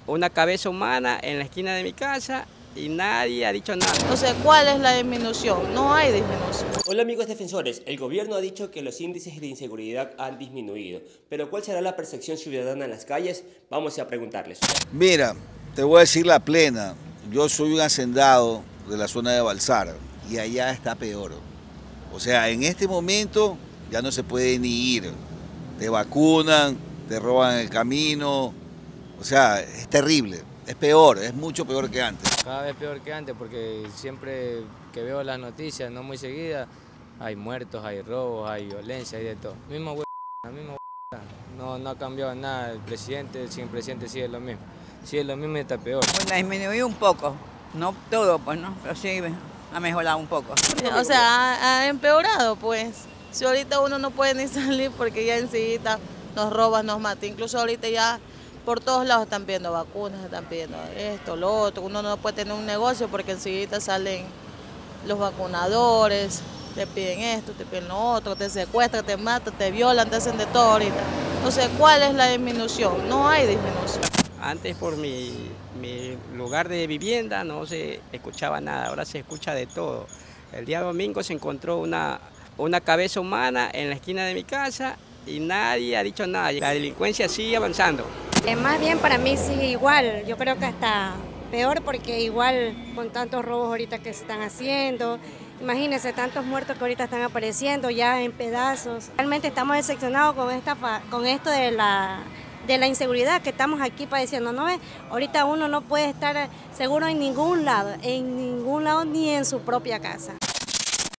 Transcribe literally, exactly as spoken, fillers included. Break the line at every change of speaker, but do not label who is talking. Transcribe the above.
una cabeza humana en la esquina de mi casa y nadie ha dicho nada.
O sea, ¿cuál es la disminución? No hay disminución.
Hola amigos defensores, el gobierno ha dicho que los índices de inseguridad han disminuido, pero ¿cuál será la percepción ciudadana en las calles? Vamos a preguntarles.
Mira, te voy a decir la plena, yo soy un hacendado de la zona de Balsar y allá está peor. O sea, en este momento ya no se puede ni ir, te vacunan, te roban el camino, o sea, es terrible, es peor, es mucho peor que antes.
Cada vez peor que antes porque siempre que veo las noticias, no muy seguidas, hay muertos, hay robos, hay violencia, hay de todo. Mismo hue... la misma hue... no, no ha cambiado nada, el presidente, el presidente sigue lo mismo, sigue lo mismo y está peor.
Bueno, ha disminuido un poco, no todo pues, ¿no? Pero sí ha mejorado un poco.
O sea, ha, ha empeorado pues. Si ahorita uno no puede ni salir porque ya enseguida nos roban, nos matan, incluso ahorita ya por todos lados están pidiendo vacunas, están pidiendo esto, lo otro, uno no puede tener un negocio porque enseguida salen los vacunadores, te piden esto, te piden lo otro, te secuestran, te matan, te violan, te hacen de todo ahorita. Entonces, ¿cuál es la disminución? No hay disminución.
Antes por mi, mi lugar de vivienda no se escuchaba nada, ahora se escucha de todo. El día domingo se encontró una, una cabeza humana en la esquina de mi casa y nadie ha dicho nada. La delincuencia sigue avanzando.
Eh, más bien para mí sigue igual, yo creo que hasta peor porque igual con tantos robos ahorita que se están haciendo, imagínense tantos muertos que ahorita están apareciendo ya en pedazos. Realmente estamos decepcionados con, esta, con esto de la, de la inseguridad que estamos aquí padeciendo, ¿no ves? Ahorita uno no puede estar seguro en ningún lado, en ningún lado ni en su propia casa.